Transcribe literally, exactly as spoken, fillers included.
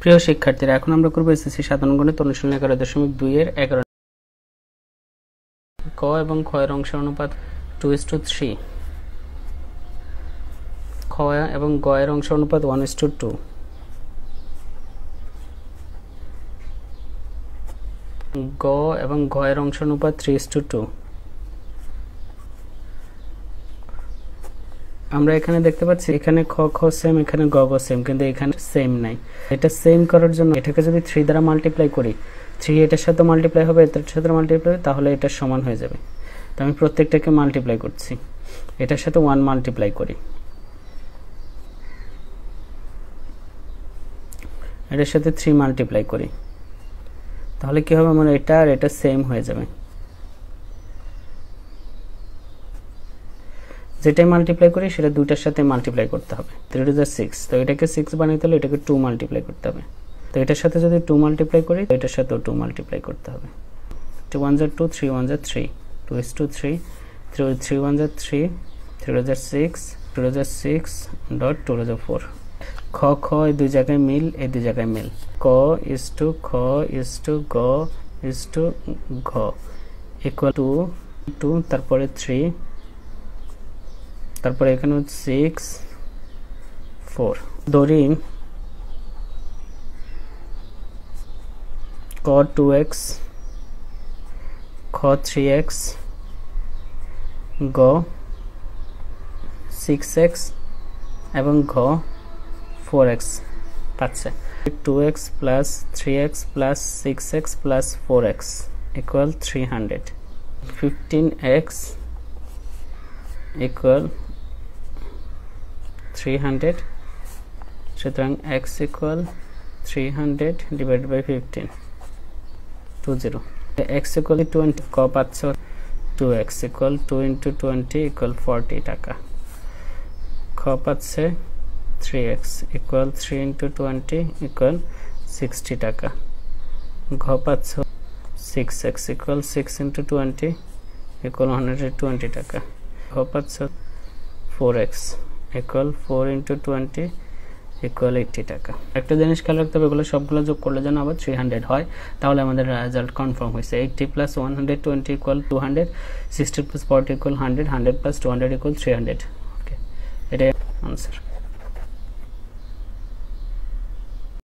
প্রিয় শিক্ষার্থীরা, এখন আমরা করব এসএসসি সাধারণ গণিত অনুশীলন এগারো দশমিক দুই এর এগারো ক এবং খ এর অংশের অনুপাত টু ইস টু থ্রি, খ এবং গ এর অংশের অনুপাত ওয়ান ইস টু টু, গ এবং ঘ এর অংশের অনুপাত থ্রি ইস টু টু। আমরা এখানে দেখতে পাচ্ছি এখানে খ খ সেম, এখানে গ গ সেম, কিন্তু এখানে সেম নাই। এটা সেম করার জন্য এটাকে যদি থ্রি দ্বারা মাল্টিপ্লাই করি, থ্রি এটার সাথে মাল্টিপ্লাই হবে, এটার সাথে মাল্টিপ্লাই হবে, তাহলে এটা সমান হয়ে যাবে। তো আমি প্রত্যেকটাকে মাল্টিপ্লাই করছি, এটার সাথে ওয়ান মাল্টিপ্লাই করি, এটার সাথে থ্রি মাল্টিপ্লাই করি, তাহলে কি হবে, মানে এটা আর এটা সেম হয়ে যাবে। যেটাই মাল্টিপ্লাই করি সেটা দুইটার সাথে মাল্টিপ্লাই করতে হবে। থ্রি টু যা সিক্স, তো এটাকে সিক্স বানাইতে হলে এটাকে টু মাল্টিপ্লাই করতে হবে। তো এটার সাথে যদি টু মাল্টিপ্লাই করি, এটার সাথেও টু মাল্টিপ্লাই করতে হবে। টু ওয়ান যা টু, থ্রি ওয়ান যা three, two is to three, three three one যা থ্রি, থ্রি টু যা সিক্স, টু যা সিক্স ডট টু যা ফোর। খ খ এই দুই জায়গায় মিল, এই দুই জায়গায় মিল। ক ইস টু খ ইস টু গ ইস টু ঘ ইকুয়াল টু টু, তারপরে থ্রি, তারপরে এখানে সিক্স ফোর। ধরি ক টু এক্স, খ থ্রি এক্স, গ সিক্স এক্স এবং ঘ ফোর এক্স পাচ্ছে। Two x plus three x plus six x plus four x equal three hundred. Fifteen x equal three hundred, সুতরাং x equal three hundred divided by fifteen, two zero. x equal twenty, ক পাচ্ছ two x equal two into twenty equal forty টাকা। খ পাচ্ছে three x equal three into twenty equal sixty টাকা। ঘ পাচ্ছ six x equal six into twenty equal hundred twenty টাকা। ঘ পাচ্ছ four x equal four into twenty equal eighty টাকা। একটা জিনিস খেয়াল রাখতে হবে, এগুলো সবগুলো যোগ করলে যেন আবার থ্রি হান্ড্রেড হয়, তাহলে আমাদের রেজাল্ট কনফার্ম হয়েছে। Eighty plus one hundred twenty equal to hundred, sixty plus forty equal hundred, hundred plus two hundred equal three hundred. Okay, এটাই আনসার।